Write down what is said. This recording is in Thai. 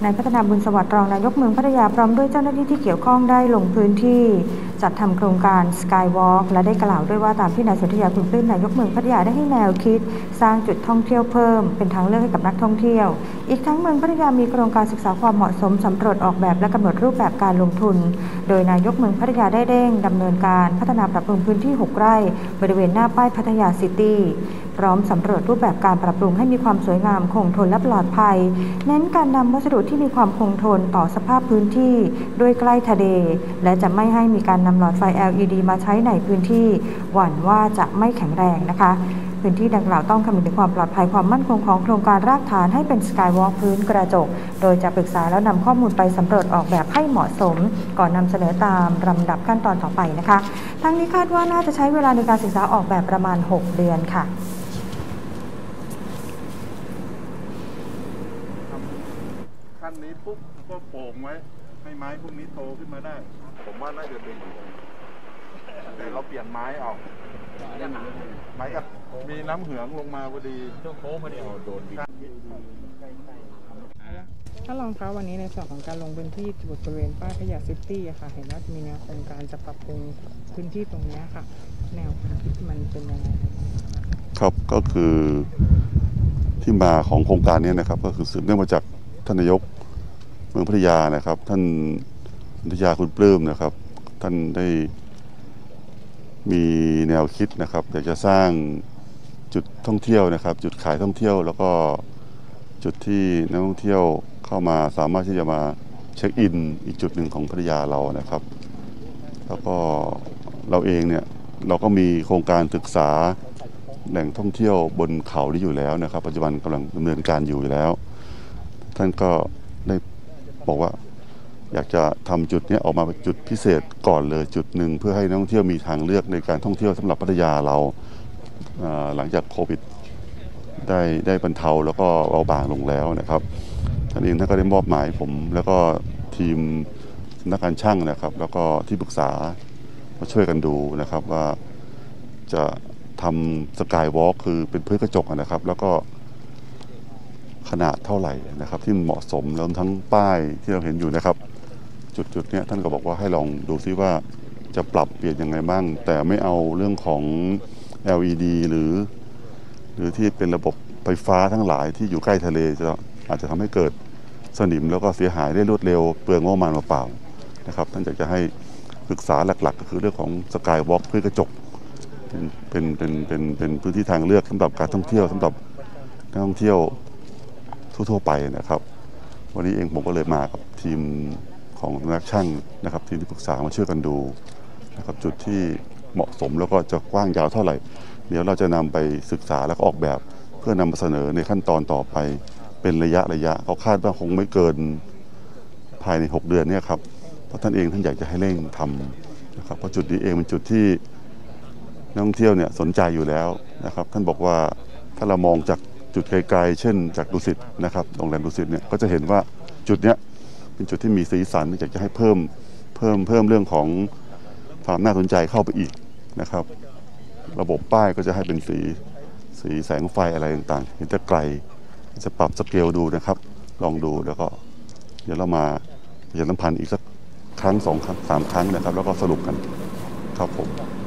นายพัฒนาบุญสวัสดิ์รองนายกเมืองพัทยาพร้อมด้วยเจ้าหน้าที่ที่เกี่ยวข้องได้ลงพื้นที่จัดทำโครงการ Skywalk และได้กล่าวด้วยว่าตามที่นายสนธยาคุณปลื้มนายกเมืองพัทยาได้ให้แนวคิดสร้างจุดท่องเที่ยวเพิ่มเป็นทางเลือกให้กับนักท่องเที่ยวอีกทั้งเมืองพัทยามีโครงการศึกษาความเหมาะสมสำรวจออกแบบและกำหนดรูปแบบการลงทุนโดยนายกเมืองพัทยาได้เร่งดำเนินการพัฒนาปรับปรุงพื้นที่6 ไร่บริเวณหน้าป้ายพัทยาซิตี้พร้อมสำรวจรูปแบบการปรับปรุงให้มีความสวยงามคงทนและปลอดภัยเน้นการนำวัสดุที่มีความคงทนต่อสภาพพื้นที่ด้วยใกล้ทะเลและจะไม่ให้มีการนำหลอดไฟ LED มาใช้ในพื้นที่หวั่นว่าจะไม่แข็งแรงนะคะพื้นที่ดังกล่าวต้องคำนึงถึงความปลอดภัยความมั่นคงของโครงการรากฐานให้เป็น Skywalk พื้นกระจกโดยจะปรึกษาแล้วนำข้อมูลไปสำรวจออกแบบให้เหมาะสมก่อนนำเสนอตามลำดับขั้นตอนต่อไปนะคะทั้งนี้คาดว่าน่าจะใช้เวลาในการศึกษาออกแบบประมาณ6 เดือนค่ะขั้นนี้ปุ๊บก็โป่งไว้ให้ไม้พวกนี้โตขึ้นมาได้ผมว่าน่าจะดีแต่เราเปลี่ยนไม้เอาไม้กับมีน้ำเหืองลงมาพอดีช่วงโค้งพอดีโดนดิถ้ารองคะวันนี้ในส่วนของการลงพื้นที่จุดบริเวณป้ายขยะซิตี้ค่ะเห็นว่ามีแนวโครงการจะปรับปรุงพื้นที่ตรงนี้ค่ะแนวความคิดมันเป็นยังไงครับก็คือที่มาของโครงการนี้นะครับก็คือสืบเนื่องมาจากท่านนายกเมืองพัทยานะครับท่านพัทยาคุณปลื้มนะครับท่านได้มีแนวคิดนะครับอยากจะสร้างจุดท่องเที่ยวนะครับจุดขายท่องเที่ยวแล้วก็จุดที่นักท่องเที่ยวเข้ามาสามารถที่จะมาเช็คอินอีกจุดหนึ่งของพัทยาเรานะครับแล้วก็เราเองเนี่ยเราก็มีโครงการศึกษาแหล่งท่องเที่ยวบนเขาที่อยู่แล้วนะครับปัจจุบันกำลังดำเนินการอยู่แล้วท่านก็ได้บอกว่าอยากจะทำจุดนี้ออกมาเป็นจุดพิเศษก่อนเลยจุดหนึ่งเพื่อให้นักท่องเที่ยวมีทางเลือกในการท่องเที่ยวสำหรับพัทยาเราหลังจากโควิดได้บรรเทาแล้วก็เบาบางลงแล้วนะครับท่านเองท่านก็ได้มอบหมายผมแล้วก็ทีมนักการช่างนะครับแล้วก็ที่ปรึกษามาช่วยกันดูนะครับว่าจะทำสกายวอล์กคือเป็นพื้นกระจกนะครับแล้วก็ขนาดเท่าไหร่นะครับที่เหมาะสมแล้วทั้งป้ายที่เราเห็นอยู่นะครับจุดนี้ท่านก็บอกว่าให้ลองดูซิว่าจะปรับเปลี่ยนยังไงบ้างแต่ไม่เอาเรื่องของ LED หรือที่เป็นระบบไฟฟ้าทั้งหลายที่อยู่ใกล้ทะเลอาจจะทำให้เกิดสนิมแล้วก็เสียหายได้รวดเร็วเปลืองงบประมาณเปล่าๆนะครับท่านอยากจะให้ศึกษาหลักๆก็คือเรื่องของสกายวอล์กพื้นกระจกเป็นพื้นที่ทางเลือกสำหรับการท่องเที่ยวสำหรับนักท่องเที่ยวทั่วไปนะครับวันนี้เองผมก็เลยมากับทีมของนักช่างนะครับทีมที่ปรึกษามาช่วยกันดูนะครับจุดที่เหมาะสมแล้วก็จะกว้างยาวเท่าไหร่เดี๋ยวเราจะนำไปศึกษาแล้วก็ออกแบบเพื่อนำมาเสนอในขั้นตอนต่อไปเป็นระยะเขาคาดว่าคงไม่เกินภายใน6 เดือนเนี่ยครับเพราะท่านเองท่านอยากจะให้เร่งทำนะครับเพราะจุดนี้เองเป็นจุดที่นักท่องเที่ยวเนี่ยสนใจอยู่แล้วนะครับท่านบอกว่าถ้าเรามองจากจุดไกลๆเช่นจากดุสิตนะครับโรงแรมดุสิตเนี่ยก็จะเห็นว่าจุดเนี้ยเป็นจุดที่มีสีสันอยากจะให้เพิ่มเรื่องของความน่าสนใจเข้าไปอีกนะครับระบบป้ายก็จะให้เป็นสีแสงไฟอะไรต่างๆเห็นจะไกลจะปรับสเกลดูนะครับลองดูแล้วก็เดี๋ยวเรามาประชาสัมพันธ์อีกสักครั้ง2 ครั้ง 3 ครั้งนะครับแล้วก็สรุปกันครับผม